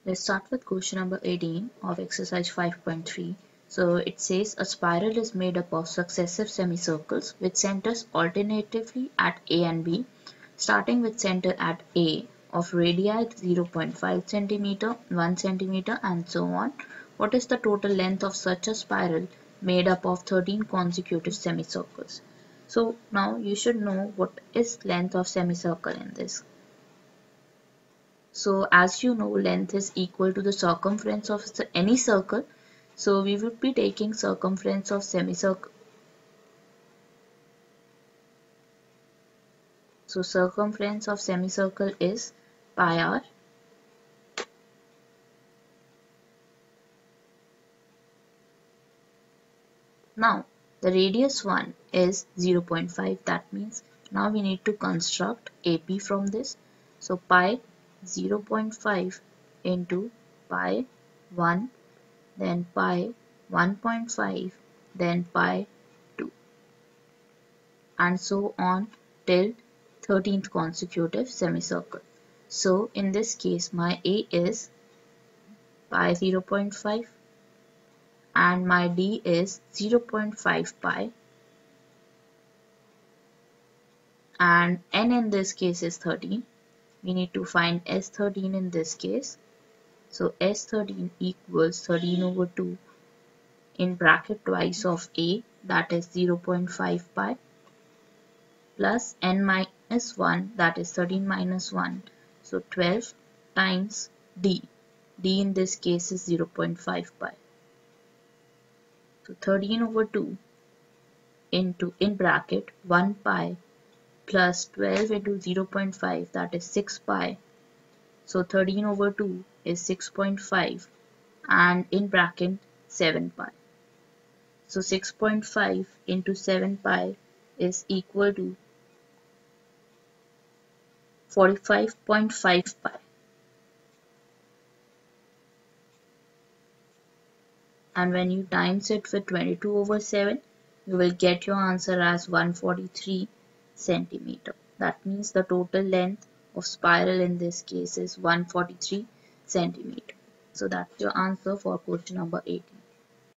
Let's start with question number 18 of exercise 5.3. So it says a spiral is made up of successive semicircles with centers alternatively at A and B, starting with center at A of radii 0.5 cm, 1 cm and so on. What is the total length of such a spiral made up of 13 consecutive semicircles? So now you should know what is length of semicircle in this. So as you know, length is equal to the circumference of any circle. So we would be taking circumference of semicircle. So circumference of semicircle is pi r. Now the radius 1 is 0.5. That means now we need to construct AP from this. So pi 0.5 into pi 1, then pi 1.5, then pi 2, and so on till 13th consecutive semicircle. So in this case my A is pi 0.5 and my D is 0.5 pi, and N in this case is 13. We need to find S13 in this case. So S13 equals 13 over 2 in bracket twice of A, that is 0.5 pi, plus N minus 1, that is 13 minus 1. So 12 times D. D in this case is 0.5 pi. So 13 over 2 into in bracket 1 pi plus 12 into 0.5, that is 6 pi. So 13 over 2 is 6.5 and in bracket 7 pi. So 6.5 into 7 pi is equal to 45.5 pi. And when you times it with 22 over 7, you will get your answer as 143 centimeter. That means the total length of spiral in this case is 143 centimeter. So that's your answer for question number 18.